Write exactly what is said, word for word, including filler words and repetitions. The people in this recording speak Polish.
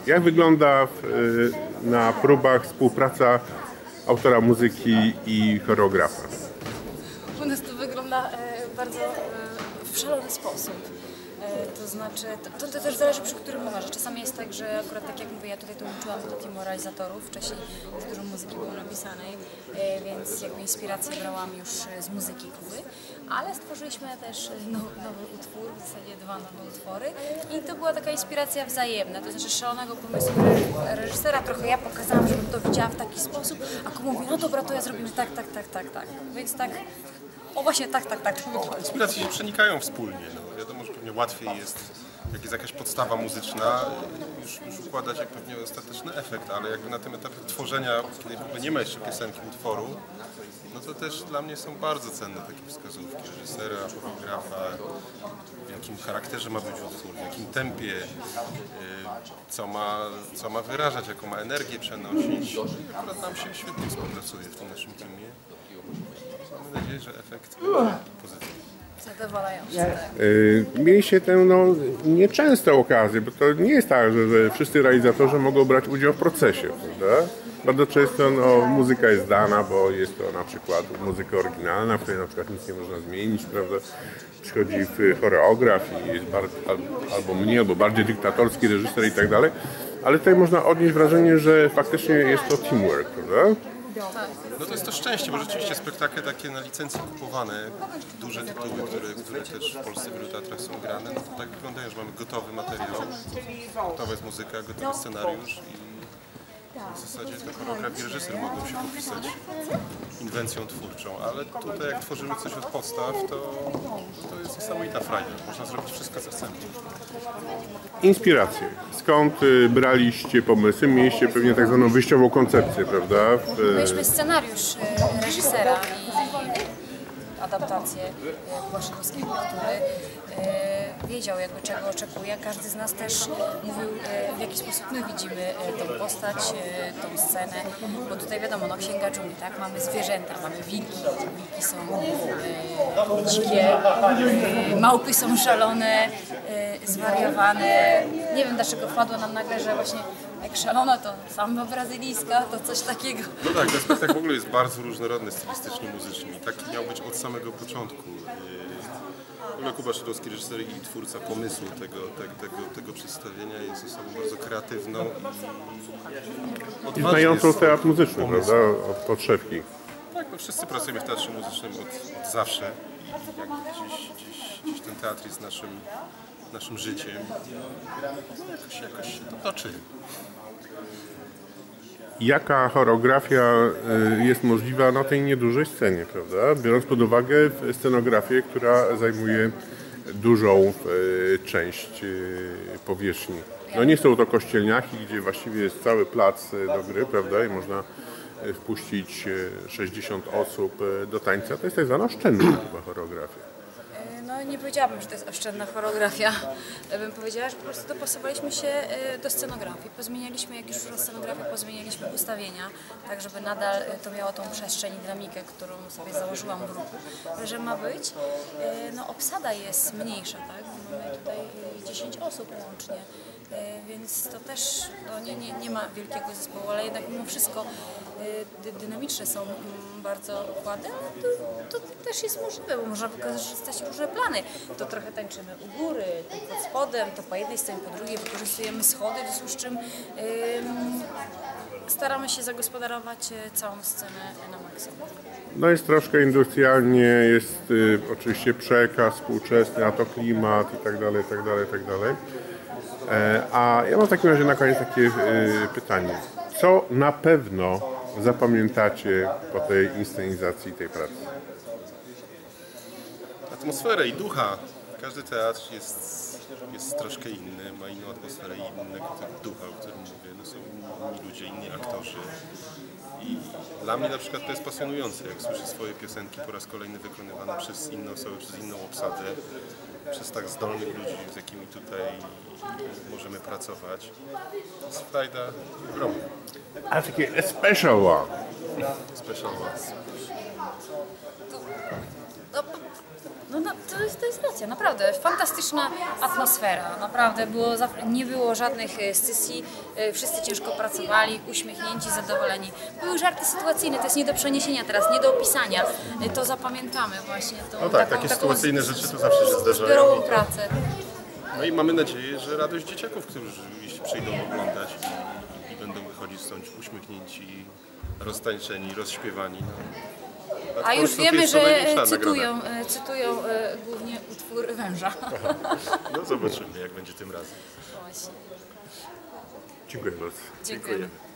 Jak wygląda w, na próbach współpraca autora muzyki i choreografa? U nas to wygląda e, bardzo e, w szalony sposób. E, to znaczy, to, to też zależy przy którym numerze. Czasami jest tak, że akurat tak jak mówię, ja tutaj dołączyłam do teamu realizatorów, wcześniej już dużo muzyki było napisanej, e, więc jakby inspirację brałam już z muzyki Kuby, ale stworzyliśmy też nowy, nowy utwór, w zasadzie dwa nowe utwory i to była taka inspiracja wzajemna, to znaczy szalonego pomysłu reżysera, trochę ja pokazałam, żebym to widziała w taki sposób, a Kuba mówi, no dobra, to ja zrobimy tak, tak, tak, tak, tak, więc tak. O właśnie, tak, tak, tak. Inspiracje się przenikają wspólnie. No. Wiadomo, że pewnie łatwiej jest, jak jest jakaś podstawa muzyczna, już, już układać jak pewnie ostateczny efekt, ale jakby na tym etapie tworzenia, kiedy w ogóle nie ma jeszcze piosenki, utworu, no to też dla mnie są bardzo cenne takie wskazówki reżysera, choreografa, w jakim charakterze ma być utwór, w jakim tempie, co ma, co ma wyrażać, jaką ma energię przenosić. Akurat nam się świetnie współpracuje w tym naszym teamie. Mam nadzieję, że efekt będzie pozytywny. Zadowalający. Yy, mieliście tę no, nieczęstą okazję, bo to nie jest tak, że, że wszyscy realizatorzy mogą brać udział w procesie, prawda? Bardzo często no, muzyka jest dana, bo jest to na przykład muzyka oryginalna, w której na przykład nic nie można zmienić, prawda? Przychodzi choreograf i jest bardzo, albo mniej, albo bardziej dyktatorski reżyser i tak dalej, ale tutaj można odnieść wrażenie, że faktycznie jest to teamwork, prawda? No to jest to szczęście, bo rzeczywiście spektakle takie na licencji kupowane, duże tytuły, które, które też w Polsce w wielu teatrach są grane, no to tak wyglądają, że mamy gotowy materiał, gotowa jest muzyka, gotowy scenariusz i w zasadzie to choreograf i reżyser mogą się popisać inwencją twórczą, ale tutaj jak tworzymy coś od podstaw, to, to jest niesamowita frajda, można zrobić wszystko co chcemy. Inspiracje. Skąd y, braliście pomysły? Mieliście pewnie tak zwaną wyjściową koncepcję, prawda? W, Mieliśmy scenariusz e, reżysera i adaptację e, Błaszczykowskiego, który e, wiedział jakby czego oczekuje. Każdy z nas też mówił e, w jaki sposób my widzimy e, tą postać, e, tą scenę, bo tutaj wiadomo, no księga dżungli, tak? Mamy zwierzęta, mamy wilki, wilki są e, dzikie, e, małpy są szalone, e, zwariowane. Nie wiem dlaczego wpadło nam nagle, że właśnie jak szalona to samba brazylijska, to coś takiego. No tak, ten spektakl w ogóle jest bardzo różnorodny stylistycznie, muzycznie. Taki miał być od samego początku. W ogóle Kuba Szydłowski, reżyser i twórca pomysłu tego, tego, tego, tego przedstawienia, jest osobą bardzo kreatywną i I znającą teatr muzyczny, prawda? Od podszewki. Tak, no wszyscy pracujemy w teatrze muzycznym od, od zawsze i jakby gdzieś, gdzieś, gdzieś ten teatr jest naszym, naszym życiem. Jakoś, jakoś się to toczy. Jaka choreografia jest możliwa na tej niedużej scenie, prawda? Biorąc pod uwagę scenografię, która zajmuje dużą część powierzchni. No nie są to kościelniaki, gdzie właściwie jest cały plac do gry, prawda? I można wpuścić sześćdziesiąt osób do tańca. To jest tak zwana oszczędna chyba choreografia. No nie powiedziałabym, że to jest oszczędna choreografia. Bym powiedziała, że po prostu dopasowaliśmy się do scenografii. Pozmienialiśmy, jak już scenografię, pozmienialiśmy ustawienia, tak żeby nadal to miało tą przestrzeń i dynamikę, którą sobie założyłam w ruchu, że ma być. No obsada jest mniejsza, tak? Mamy tutaj dziesięć osób łącznie. Więc to też no, nie, nie, nie ma wielkiego zespołu, ale jednak mimo wszystko dy, dynamiczne są bardzo układy, ale to, to też jest możliwe, bo można wykorzystać różne plany. To trochę tańczymy u góry, to pod spodem, to po jednej stronie, po drugiej wykorzystujemy schody, w związku z czym ym, staramy się zagospodarować całą scenę na maksimum. No jest troszkę industrialnie, jest y, oczywiście przekaz współczesny, a to klimat i tak dalej, i tak dalej, i tak dalej. E, a ja mam w takim razie na koniec takie y, pytanie. Co na pewno zapamiętacie po tej inscenizacji tej pracy? Atmosferę i ducha. Każdy teatr jest, jest troszkę inny, ma inną atmosferę i innego ducha, o którym mówię. No są inni ludzie, inni aktorzy. I dla mnie na przykład to jest pasjonujące, jak słyszę swoje piosenki po raz kolejny wykonywane przez inne osoby, przez inną obsadę, przez tak zdolnych ludzi, z jakimi tutaj możemy pracować. To jest frajda ogromna. A takie a special one. Special one. No, No, no to, jest, to jest racja, naprawdę. Fantastyczna atmosfera, naprawdę. Było, nie było żadnych e, scysji, e, wszyscy ciężko pracowali, uśmiechnięci, zadowoleni. Były żarty sytuacyjne, to jest nie do przeniesienia teraz, nie do opisania. E, to zapamiętamy właśnie. Tą, No tak, taką, takie taką sytuacyjne rzeczy to zawsze się zdarzają. zbiorową pracę. No i mamy nadzieję, że radość dzieciaków, którzy przyjdą oglądać i, i będą wychodzić stąd uśmiechnięci, roztańczeni, rozśpiewani. No. A już Polsce wiemy, jest to że największa cytują, nagroda. e, cytują e, głównie utwór Węża. No zobaczymy, jak będzie tym razem. Właśnie. Dziękuję bardzo. Dziękujemy. Dziękujemy.